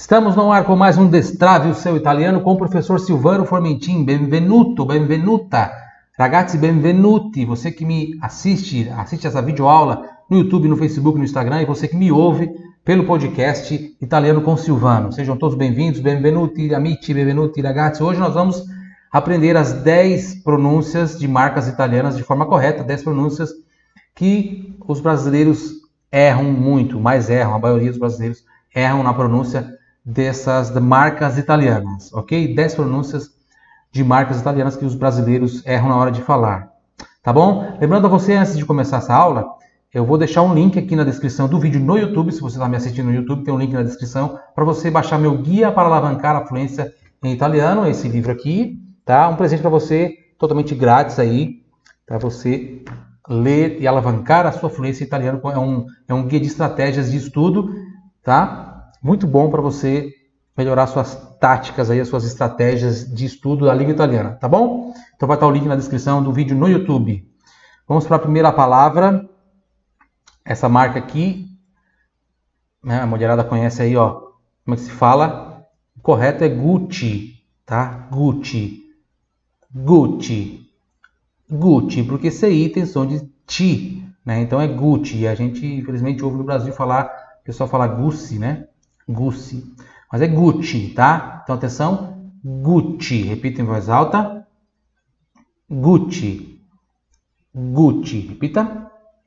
Estamos no ar com mais um Destrave o seu italiano com o professor Silvano Formentin. Benvenuto, benvenuta. Ragazzi, benvenuti. Você que me assiste essa videoaula no YouTube, no Facebook, no Instagram e você que me ouve pelo podcast Italiano com Silvano. Sejam todos bem-vindos, benvenuti, amici, benvenuti, ragazzi. Hoje nós vamos aprender as 10 pronúncias de marcas italianas de forma correta, 10 pronúncias que os brasileiros erram muito, mais erram, a maioria dos brasileiros erram na pronúncia dessas marcas italianas, ok? 10 pronúncias de marcas italianas que os brasileiros erram na hora de falar, tá bom? Lembrando a você, antes de começar essa aula, eu vou deixar um link aqui na descrição do vídeo no YouTube. Se você está me assistindo no YouTube, tem um link na descrição para você baixar meu guia para alavancar a fluência em italiano, esse livro aqui, tá? Um presente para você, totalmente grátis aí, para você ler e alavancar a sua fluência em italiano. É um guia de estratégias de estudo, tá? Muito bom para você melhorar suas táticas aí, as suas estratégias de estudo da língua italiana, tá bom? Então vai estar o link na descrição do vídeo no YouTube. Vamos para a primeira palavra. Essa marca aqui, né, a mulherada conhece aí, ó, como é que se fala? O correto é Gucci, tá? Gucci. Gucci. Gucci, porque CI tem som de T, né? Então é Gucci. E a gente, infelizmente, ouve no Brasil falar, o pessoal fala Gucci, né? Gucci. Mas é Gucci, tá? Então atenção, Gucci. Repita em voz alta. Gucci. Gucci. Repita.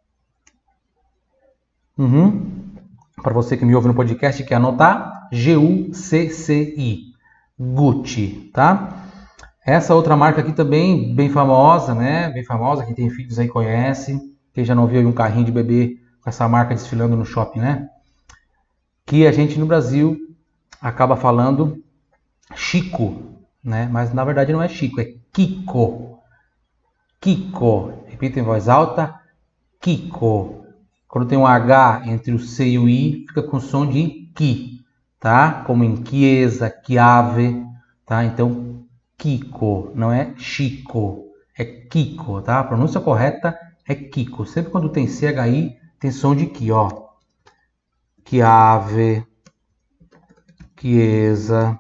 Para você que me ouve no podcast e quer anotar, G-U-C-C-I. Gucci, tá? Essa outra marca aqui também, bem famosa, né? Bem famosa, quem tem filhos aí conhece. Quem já não viu aí um carrinho de bebê com essa marca desfilando no shopping, né? Que a gente no Brasil acaba falando Chico, né? Mas na verdade não é Chico, é Kiko. Kiko. Repita em voz alta. Kiko. Quando tem um H entre o C e o I, fica com som de Ki, tá? Como em Chiesa, Chiave, tá? Então, Kiko, não é Chico, é Kiko, tá? A pronúncia correta é Kiko. Sempre quando tem CHI, tem som de Ki, ó. Chiave, Chiesa,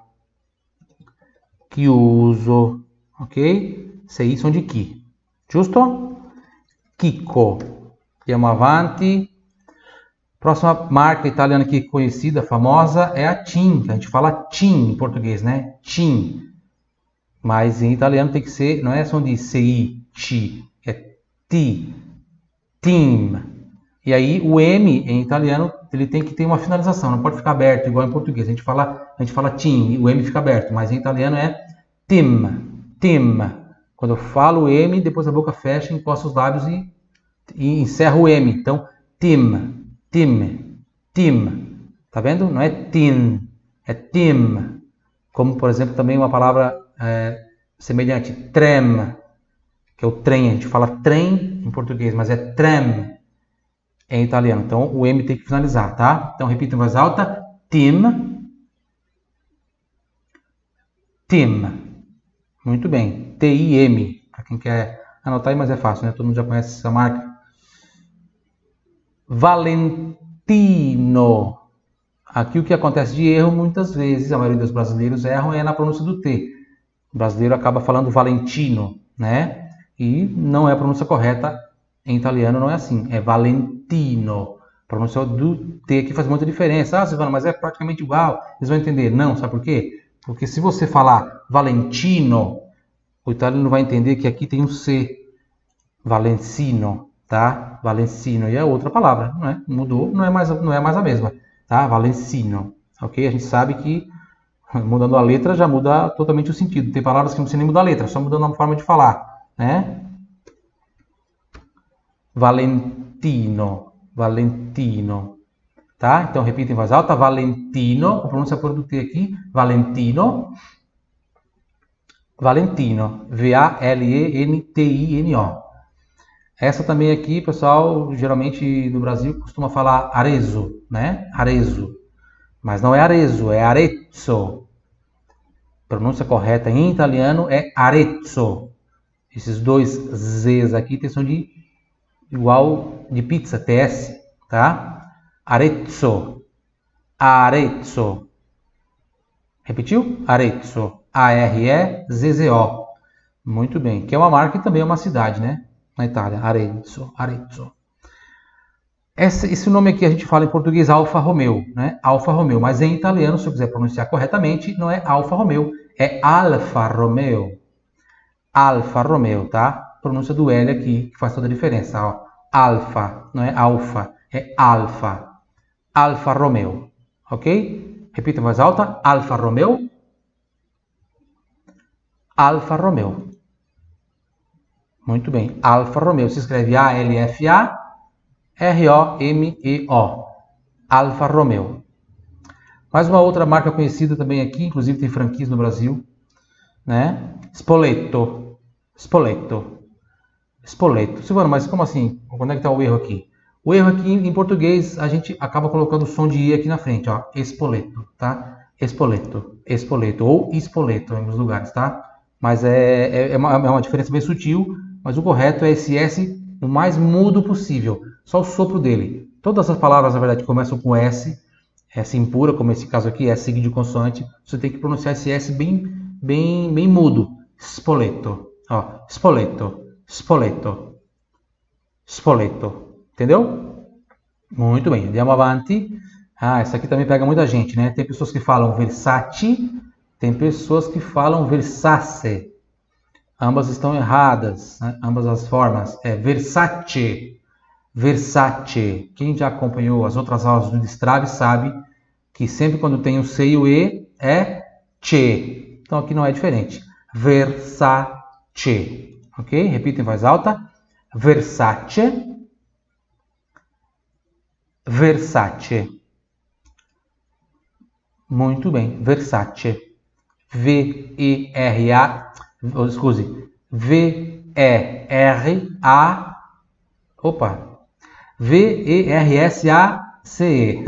Chiuso, ok? CI som de Ki, giusto? Kiko. Andiamo avanti. Próxima marca italiana aqui conhecida, famosa, é a TIM. A gente fala TIM em português, né? TIM. Mas em italiano tem que ser, não é som de CI, CI, é T. TIM. E aí o M em italiano, ele tem que ter uma finalização, não pode ficar aberto igual em português. A gente fala TIM e o M fica aberto, mas em italiano é TIM. TIM. Quando eu falo o M, depois a boca fecha, encosta os lábios e encerra o M. Então, TIM. TIM. TIM. Tá vendo? Não é TIM, é TIM. Como, por exemplo, também uma palavra semelhante, trem, que é o trem. A gente fala trem em português, mas é trem em italiano. Então, o M tem que finalizar, tá? Então, repita em voz alta. TIM. TIM. Muito bem. T-I-M. Para quem quer anotar aí, mas é fácil, né? Todo mundo já conhece essa marca. Valentino. Aqui o que acontece de erro, muitas vezes, a maioria dos brasileiros erram é na pronúncia do T. O brasileiro acaba falando Valentino, né? E não é a pronúncia correta. Em italiano não é assim, é Valentino. A pronúncia do T aqui faz muita diferença. Ah, Silvano, mas é praticamente igual. Eles vão entender. Não, sabe por quê? Porque se você falar Valentino, o italiano vai entender que aqui tem um C. Valencino, tá? Valencino. E é outra palavra, não é? Mudou, não é mais a mesma, tá? Valencino. Ok? A gente sabe que mudando a letra já muda totalmente o sentido. Tem palavras que não precisa nem mudar a letra, só mudando a forma de falar, né? Valentino, Valentino, tá? Então repita em voz alta, Valentino, a pronúncia por do T aqui, Valentino, Valentino, V-A-L-E-N-T-I-N-O. Essa também aqui, pessoal, geralmente no Brasil costuma falar Arezzo, né? Arezzo, mas não é Arezzo, é Arezzo. A pronúncia correta em italiano é Arezzo. Esses dois Z's aqui tem som de igual de pizza, TS, tá? Arezzo. Arezzo. Repetiu? Arezzo. Arezzo. Muito bem. Que é uma marca e também é uma cidade, né? Na Itália. Arezzo. Esse nome aqui a gente fala em português Alfa Romeo, né? Alfa Romeo. Mas em italiano, se eu quiser pronunciar corretamente, não é Alfa Romeo, é Alfa Romeo. Alfa Romeo, tá? Pronúncia do L aqui, que faz toda a diferença, ó. Alfa, não é alfa, é alfa. Alfa Romeo, ok? Repita em voz alta, Alfa Romeo. Alfa Romeo. Muito bem, Alfa Romeo se escreve A-L-F-A-R-O-M-E-O. Alfa Romeo. Mais uma outra marca conhecida também aqui, inclusive tem franquias no Brasil, né? Spoleto. Silvano, mas como assim? Onde é que está o erro aqui? O erro aqui em português, a gente acaba colocando o som de I aqui na frente, ó. Spoleto, tá? Spoleto ou Spoleto em alguns lugares, tá? Mas é uma diferença bem sutil, mas o correto é esse S o mais mudo possível, só o sopro dele. Todas as palavras, na verdade, começam com S impura, como esse caso aqui, S seguido de consoante, você tem que pronunciar esse S bem mudo. Spoleto, ó, spoleto. Entendeu? Muito bem, andiamo avanti. Essa aqui também pega muita gente, né? Tem pessoas que falam Versace, tem pessoas que falam Versace. Ambas estão erradas, né? Ambas as formas. É Versace. Quem já acompanhou as outras aulas do Destrave sabe que sempre quando tem o C e o E é che. Então aqui não é diferente. Versace. Ok? Repita em voz alta. Versace. Muito bem. Versace. V-E-R-A. Scusi. V-E-R-A. Opa. V-E-R-S-A-C-E.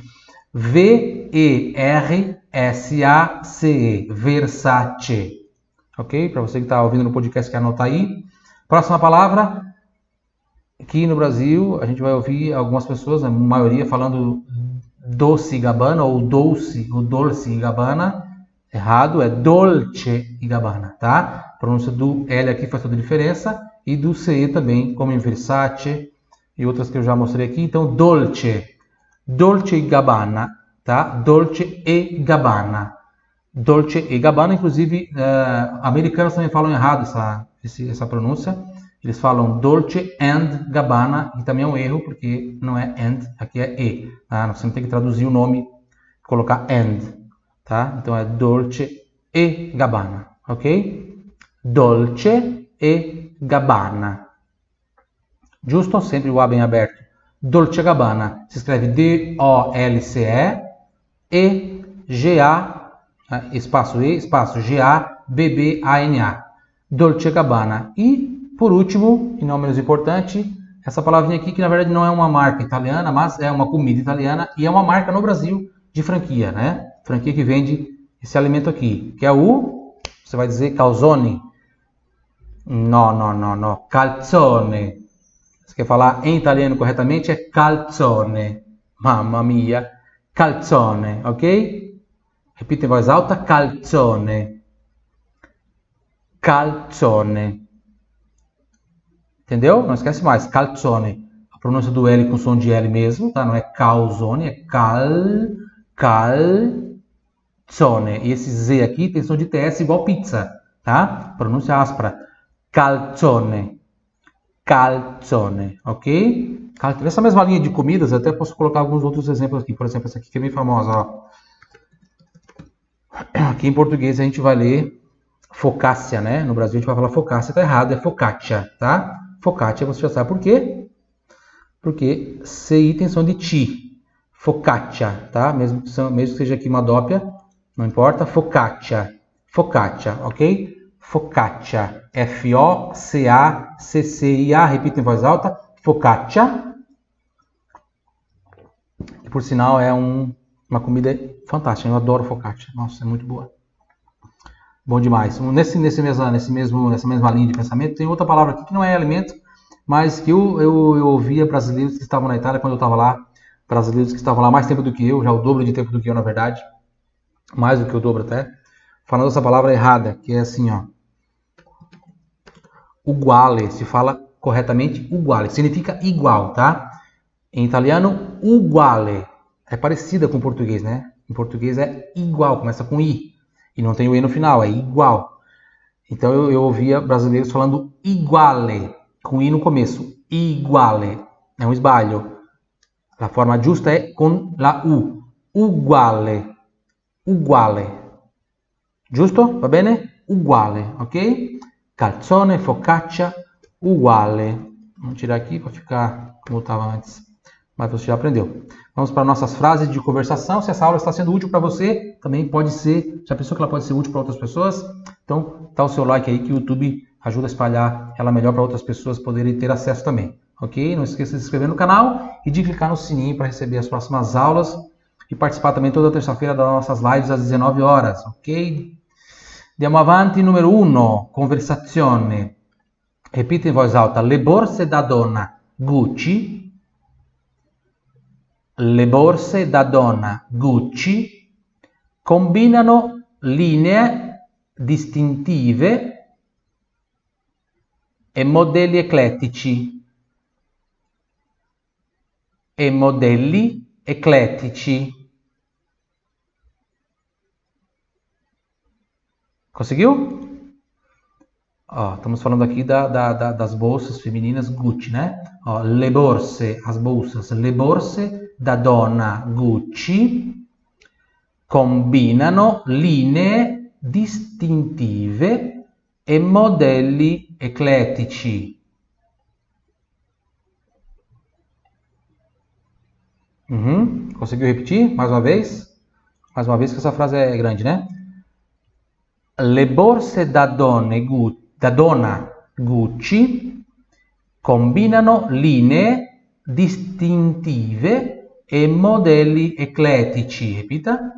V-E-R-S-A-C-E. Versace. Ok? Para você que está ouvindo no podcast, quer anotar aí. Próxima palavra. Aqui no Brasil, a gente vai ouvir algumas pessoas, a maioria, falando Dolce Gabbana ou Dolce Gabbana. Errado, é Dolce e Gabbana, tá? A pronúncia do L aqui faz toda a diferença. E do CE também, como em Versace e outras que eu já mostrei aqui. Então, Dolce e Gabbana, tá? Dolce e Gabbana, inclusive, americanos também falam errado essa pronúncia. Eles falam Dolce and Gabbana, e também é um erro, porque não é and, aqui é e. Tá? Você não tem que traduzir o nome, colocar and, tá? Então é Dolce e Gabbana, ok? Dolce e Gabbana. Giusto? Sempre o A bem aberto. Dolce Gabbana se escreve D-O-L-C-E e G-A, espaço E, espaço G-A-B-B-A-N-A. Dolce Gabbana. E, por último, e não menos importante, essa palavrinha aqui que na verdade não é uma marca italiana, mas é uma comida italiana e é uma marca no Brasil de franquia, né? Franquia que vende esse alimento aqui, que é você vai dizer calzone. No, calzone. Se quer falar em italiano corretamente, é calzone. Mamma mia. Calzone, ok? Repita em voz alta, calzone. Entendeu? Não esquece mais, calzone. A pronúncia do L com som de L mesmo, tá? Não é calzone, é calzone. E esse Z aqui tem som de TS igual pizza, tá? Pronúncia áspera. Calzone, ok? Nessa mesma linha de comidas, eu até posso colocar alguns outros exemplos aqui. Por exemplo, essa aqui que é bem famosa, ó. Aqui em português a gente vai ler focaccia, né? No Brasil a gente vai falar focaccia, tá errado, é focaccia, tá? Focaccia, você já sabe por quê? Porque CI tem som de ti. Focaccia, tá? Mesmo que seja aqui uma dópia, não importa. Focaccia, ok? Focaccia, F-O-C-A-C-C-I-A, repita em voz alta, focaccia. E por sinal é uma comida fantástica, eu adoro focaccia, nossa, é muito boa. Bom demais. Nessa mesma linha de pensamento, tem outra palavra aqui que não é alimento, mas que eu ouvia brasileiros que estavam na Itália quando eu estava lá, brasileiros que estavam lá mais tempo do que eu, já o dobro de tempo do que eu, na verdade, mais do que o dobro até, falando essa palavra errada, que é assim, ó. Uguale, se fala corretamente uguale, significa igual, tá? Em italiano, uguale, é parecida com o português, né? Em português é igual, começa com i, e não tem o e no final, é igual. Então eu ouvia brasileiros falando iguale, com i no começo, iguale, é um esbalho. A forma giusta è con la U, uguale, uguale, giusto? Va bene? Uguale, ok? Calzone, focaccia, uguale. Vamos tirar aqui para ficar como estava antes, mas você já aprendeu. Vamos para nossas frases de conversação. Se essa aula está sendo útil para você, também pode ser, já pensou que ela pode ser útil para outras pessoas? Então, dá o seu like aí que o YouTube ajuda a espalhar ela melhor para outras pessoas poderem ter acesso também. Ok? Não esqueça de se inscrever no canal e de clicar no sininho para receber as próximas aulas e participar também toda terça-feira das nossas lives às 19 horas. Ok? Andiamo avanti. Numero 1. Conversazione. Ripete in voce alta. Le borse da donna Gucci. Le borse da donna Gucci combinano linee distintive e modelli eclettici. E modelli eclettici. Conseguiu? Ó, estamos falando aqui das bolsas femininas Gucci, né? Ó, le borse, as bolsas, le borse da donna Gucci combinano linee distintive e modelli eclettici. Conseguiu repetir mais uma vez? Mais uma vez que essa frase é grande, né? Le borse da donna Gucci combinano linee distintive e modelli eclettici. Repita.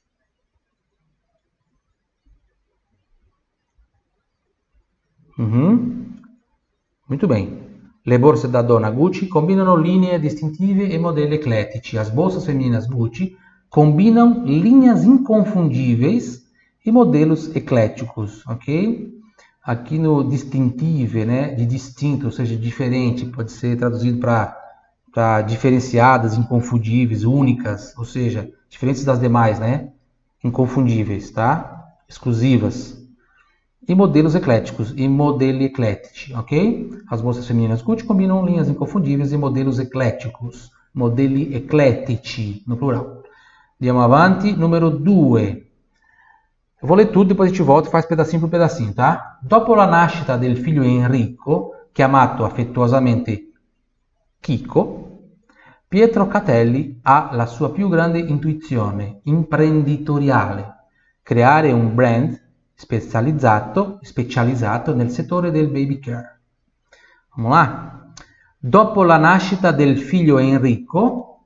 Muito bem. Le borse da donna Gucci combinano linee distintive e modelli eclettici. As bolsas femininas Gucci combinam linhas inconfundíveis e modelos ecléticos, ok? Aqui no distintive, né, de distinto, ou seja, diferente, pode ser traduzido para diferenciadas, inconfundíveis, únicas, ou seja, diferentes das demais, né? Inconfundíveis, tá? Exclusivas. E modelos ecléticos e modelli eclettici, ok? As bolsas femininas Gucci combinam linhas inconfundíveis e modelos ecléticos, modelli eclettici, no plural. Andiamo avanti, numero 2. Eu vou ler tudo, depois a gente volta e faz pedacinho por pedacinho, tá? Dopo la nascita del figlio Enrico, chiamato affettuosamente Chico, Pietro Catelli ha la sua più grande intuizione imprenditoriale, creare un brand specializzato nel settore del baby care. Vamos lá? Dopo la nascita del figlio Enrico,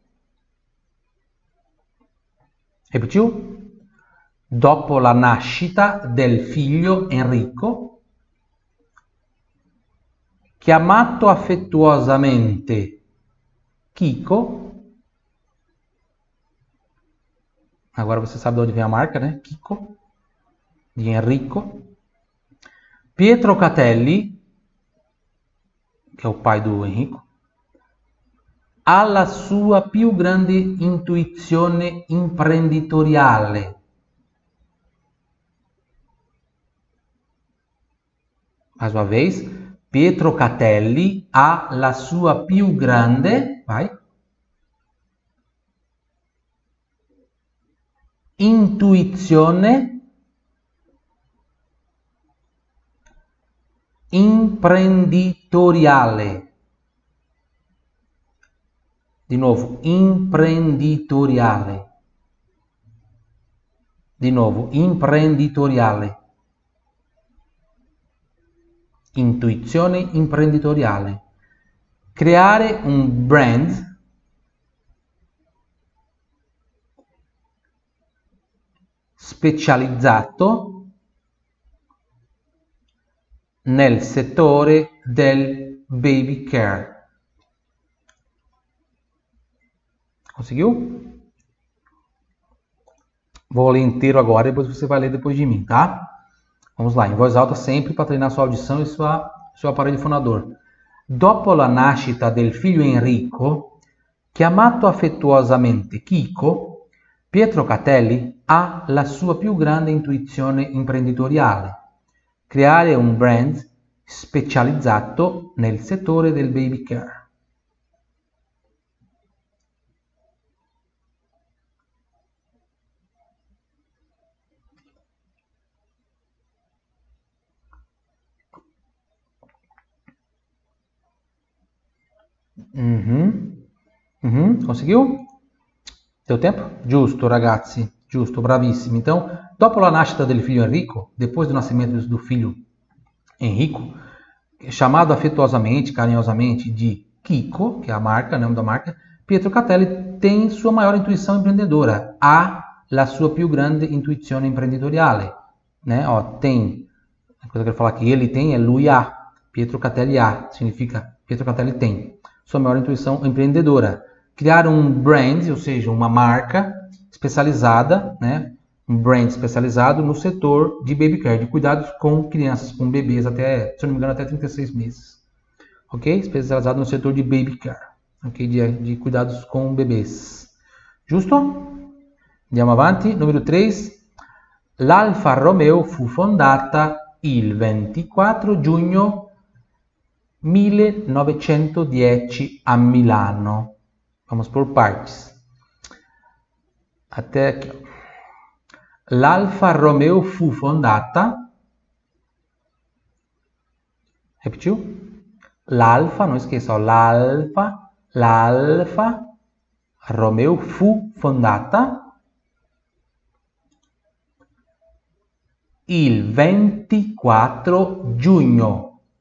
repetiu? Dopo la nascita del figlio Enrico, chiamato affettuosamente Chico. Agora você sabe de onde vem a marca, né? Chico, di Enrico. Pietro Catelli, che è il pai do Enrico, ha la sua più grande intuizione imprenditoriale. Mais uma vez, Pietro Catelli ha la sua più grande, vai, intuizione imprenditoriale. Di nuovo, imprenditoriale. Di nuovo, imprenditoriale. Intuizione imprenditoriale. Creare un brand specializzato nel settore del baby care. Conseguiu? Vou ler inteiro agora, depois você vai ler depois de mim, tá? Vamos lá, em voz alta sempre para treinar sua audição e seu aparelho fonador. Dopo la nascita del figlio Enrico, chiamato affettuosamente Chico, Pietro Catelli ha la sua più grande intuizione imprenditoriale: creare un brand specializzato nel settore del baby care. Conseguiu? Deu tempo? Giusto, ragazzi. Giusto, bravissimi. Então, dopo la nascita del figlio Enrico, depois do nascimento do filho Enrico, chamado afetuosamente, carinhosamente de Chico, que é a marca, o nome da marca, Pietro Catelli tem sua maior intuição empreendedora. Ha la sua più grande intuizione imprenditoriale. Né? Ó, tem. A coisa que eu quero falar que ele tem é lui ha. Pietro Catelli ha. Significa Pietro Catelli tem sua maior intuição empreendedora. Criar um brand, ou seja, uma marca especializada, né? Um brand especializado no setor de baby care, de cuidados com crianças, com bebês até, se eu não me engano, até 36 meses. Ok? Especializado no setor de baby care, ok? De cuidados com bebês. Giusto? Andiamo avanti. Número 3. L'Alfa Romeo fu fondata il 24 giugno 1910 a Milano. Vamos por partes. Até aqui. L'Alfa Romeo fu fondata. Repetiu? L'Alfa, não esqueça, ó, l'Alfa Romeo fu fondata il 24 giugno.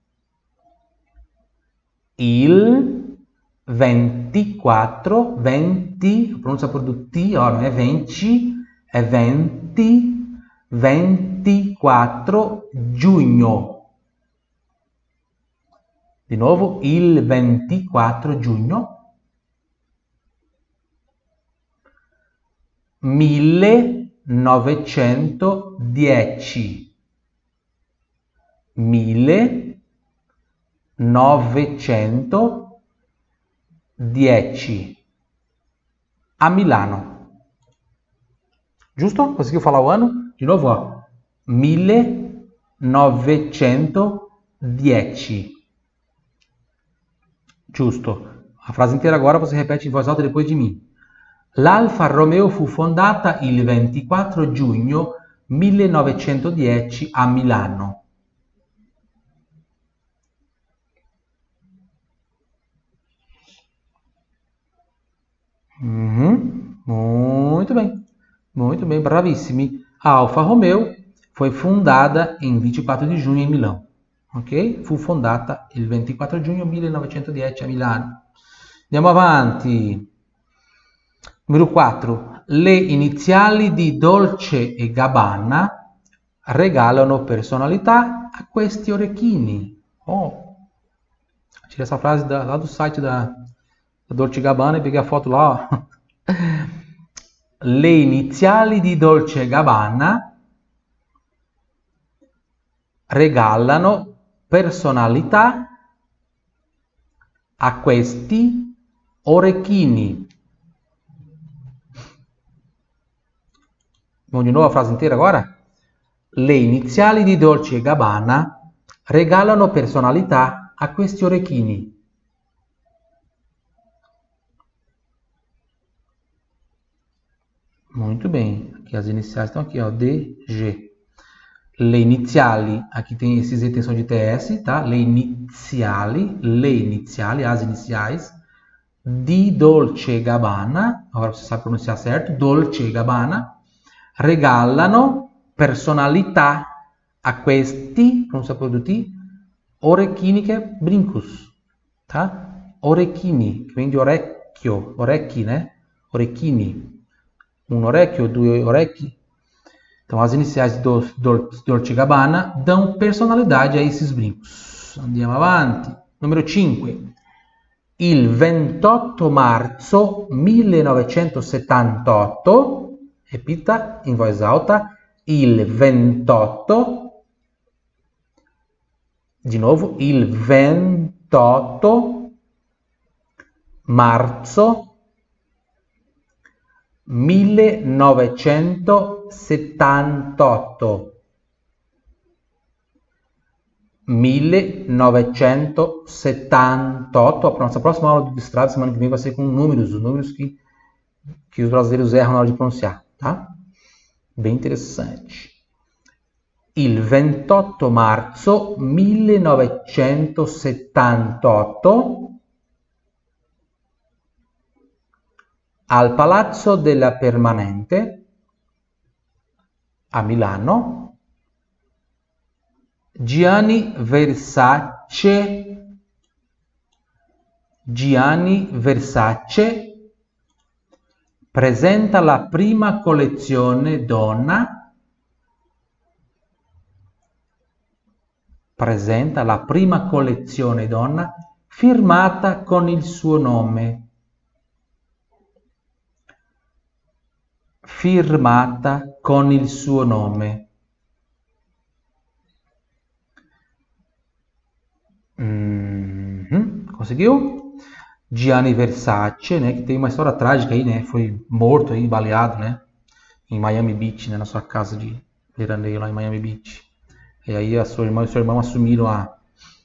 Il 24, 20, a pronúncia por do T, ó, não é 20, é 20, 24 giugno. Di nuovo, il 24 giugno 1910. 1910 a Milano. Giusto? Conseguiu falar o ano? De novo, ó. 1910. Giusto. A frase inteira agora você repete em voz alta depois de mim. L'Alfa Romeo fu fondata il 24 giugno 1910 a Milano. Muito bem, bravissimi. A Alfa Romeo foi fundada em 24 di giugno in Milano. Ok? Fu fondata il 24 giugno 1910 a Milano. Andiamo avanti. Numero 4. Le iniziali di Dolce & Gabbana regalano personalità a questi orecchini. Oh, tirei essa frase lá do site da Dolce & Gabbana e peguei a foto lá. Ó. Le iniziali di Dolce & Gabbana regalano personalità a questi orecchini. Vamos de novo a frase inteira agora? Le iniziali di Dolce & Gabbana regalano personalità a questi orecchini. Muito bem. Aqui as iniciais estão aqui, ó, DG. Le iniziali, aqui tem esses E tensão de TS, tá? Le iniziali, as iniciais, di Dolce & Gabbana, agora você sabe pronunciar certo, Dolce & Gabbana, regalano personalità a questi, pronuncia produtti, orecchini, che è brincos, tá? Orecchini, che vem de orecchio, orecchi, né? Orecchini. Um orecchio, due orecchi. Então, as iniciais do Dolce & Gabbana dão personalidade a esses brincos. Andiamo avanti. Numero 5. Il 28 marzo 1978 Repita in voce alta. Il 28. Di nuovo, il 28 marzo 1978. 1978. A nossa próxima aula de destrave semana que vem vai ser com números, os números que os brasileiros erram na hora de pronunciar, tá? Bem interessante. Il 28 marzo 1978 al Palazzo della Permanente a Milano Gianni Versace presenta la prima collezione donna firmata con il suo nome. Conseguiu? Gianni Versace, né, que tem uma história trágica aí, né, foi morto aí, baleado, né, em Miami Beach, né, na sua casa de veraneio lá em Miami Beach. E aí a sua irmã e seu irmão assumiram a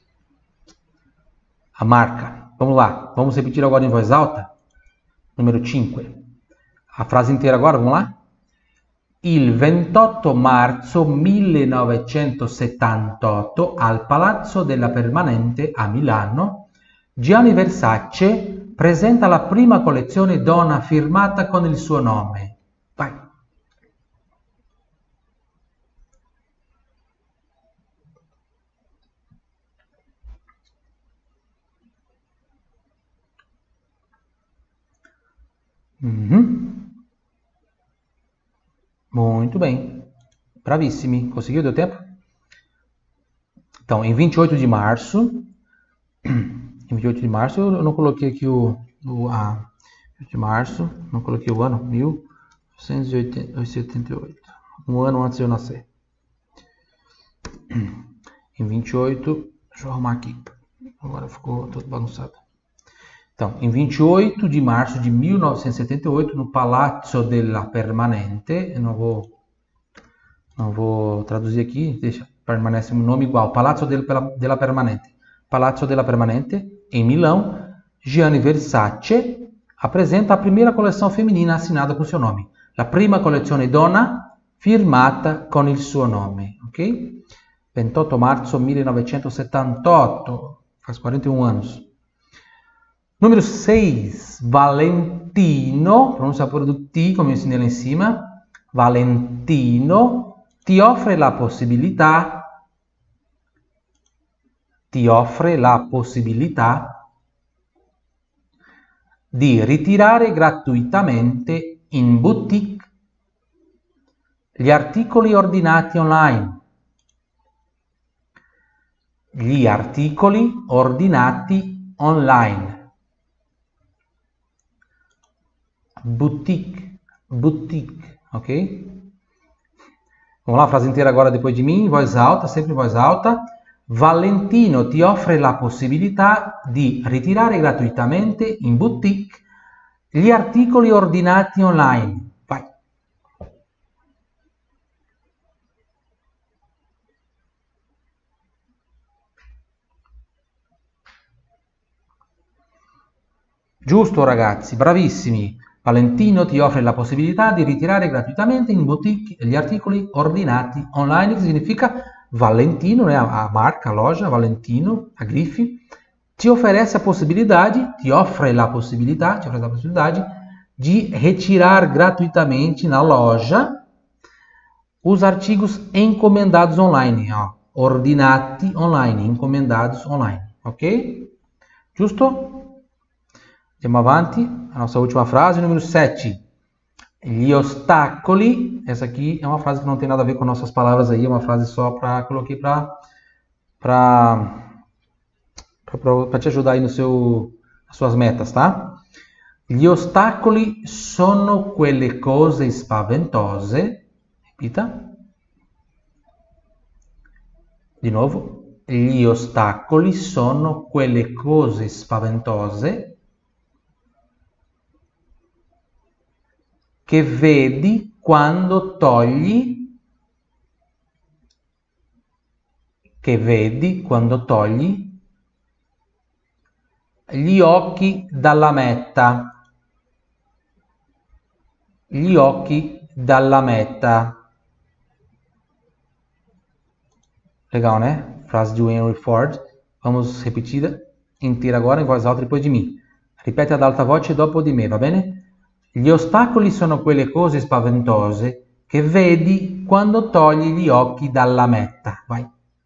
marca. Vamos lá, vamos repetir agora em voz alta. Número 5. A frase inteira agora, vamos lá? Il 28 marzo 1978 al Palazzo della Permanente a Milano Gianni Versace presenta la prima collezione donna firmata con il suo nome. Vai. Muito bem. Bravissimi. Conseguiu? Deu tempo? Então, em 28 de março... Em 28 de março, eu não coloquei aqui de março, não coloquei o ano, 1978. Um ano antes de eu nascer. Em 28, deixa eu arrumar aqui. Agora ficou todo bagunçado. Então, em 28 de março de 1978, no Palazzo della Permanente, eu não vou traduzir aqui, deixa, permanece um nome igual, Palazzo della Permanente. Palazzo della Permanente, em Milão, Gianni Versace apresenta a primeira coleção feminina assinada com seu nome. La prima collezione donna firmata con il suo nome. Ok? 28 marzo 1978, faz 41 anos. Número 6, Valentino, pronúncia pura do T, como eu ensinei lá em cima. Valentino ti offre la possibilità di ritirare gratuitamente in boutique gli articoli ordinati online. Boutique, ok? Vamos lá, a frase inteira agora depois de mim, em voz alta, sempre em voz alta. Valentino ti offre la possibilità di ritirare gratuitamente in boutique gli articoli ordinati online. Vai. Giusto ragazzi, bravissimi. Valentino ti offre la possibilità di ritirare gratuitamente in boutique gli articoli ordinati online, che significa Valentino, né, a marca, a loja, Valentino, a grife, ti offre la possibilità de retirar gratuitamente na loja os artigos encomendados online, ó, ordinati online, encomendados online, ok? Giusto? Andiamo avanti, a nossa última frase, número 7. Gli ostacoli, essa aqui é uma frase que não tem nada a ver com nossas palavras aí, é uma frase só para coloquei para te ajudar aí nas suas metas, tá? Gli ostacoli sono quelle cose spaventose. Ripeta. Di nuovo. Gli ostacoli sono quelle cose spaventose che vedi quando togli gli occhi dalla meta. Gli occhi dalla meta. Legal, né? Frase de Henry Ford. Vamos repetir inteira agora em voz alta depois de mim. Ripete ad alta voce dopo di me, va bene? Gli ostacoli sono quelle cose spaventose che vedi quando togli gli occhi dalla meta. Vai.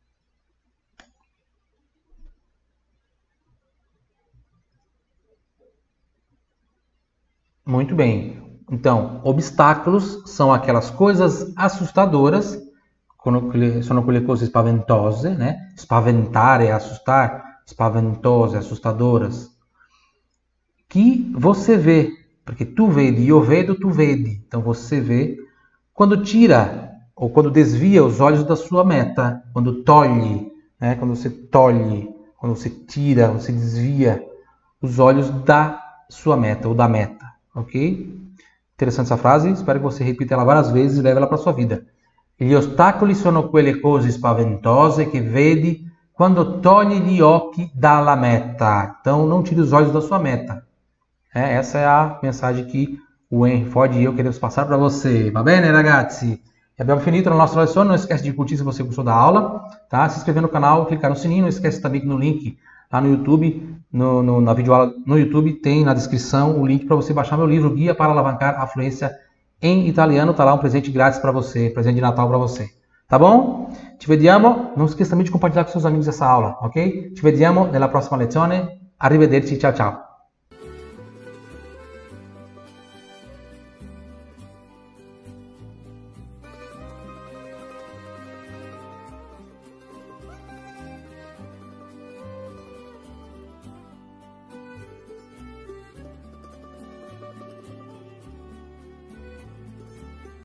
Muito bem. Então, obstáculos são aquelas coisas assustadoras, sono quelle cose spaventose, né? Spaventare, assustar, spaventose, assustadoras, que você vê, porque tu vedi, io vedo, tu vedi. Então você vê quando tira ou quando desvia os olhos da sua meta, quando toglie, né? Quando você toglie, quando você tira, você desvia os olhos da sua meta ou da meta. Ok? Interessante essa frase, espero que você repita ela várias vezes e leve ela para a sua vida. Gli ostacoli sono quelle cose spaventose che vedi quando togli gli occhi dalla meta. Então, não tire os olhos da sua meta. Essa é a mensagem que o Henry Ford e eu queremos passar para você. Va bene, ragazzi? E abbiamo finito la nostra lezione. Não esquece de curtir se você gostou da aula, tá? Se inscrever no canal, clicar no sininho. Não esquece também que no link lá no YouTube, na videoaula no YouTube, tem na descrição o link para você baixar meu livro Guia para Alavancar a Fluência em Italiano. Tá lá um presente grátis para você, presente de Natal para você. Tá bom? Ci vediamo. Não esqueça também de compartilhar com seus amigos essa aula, ok? Ci vediamo nella prossima lezione. Arrivederci, ciao ciao.